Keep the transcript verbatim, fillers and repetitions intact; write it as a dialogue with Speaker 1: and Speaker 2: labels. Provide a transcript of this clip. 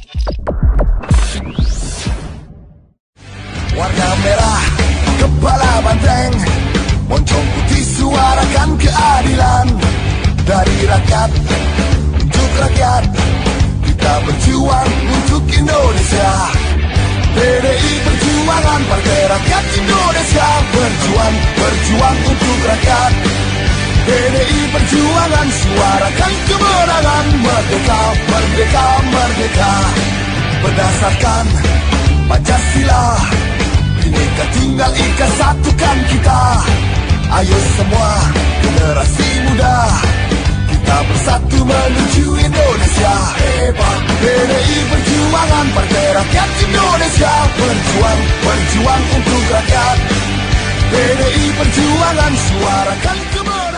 Speaker 1: Warna merah, kepala banteng, moncong putih suarakan keadilan. Dari rakyat, untuk rakyat, kita berjuang untuk Indonesia. P D I Perjuangan, Partai Rakyat Indonesia. Berjuang, berjuang untuk rakyat. P D I Perjuangan, suarakan kemenangan. Merdeka, merdeka, merdeka. Berdasarkan Pancasila, Bhinneka Tunggal Ika, satukan kita. Ayo semua generasi muda, kita bersatu menuju Indonesia hebat. P D I Perjuangan, Partai Rakyat Indonesia. Berjuang, berjuang untuk rakyat. P D I Perjuangan, suarakan kemenangan.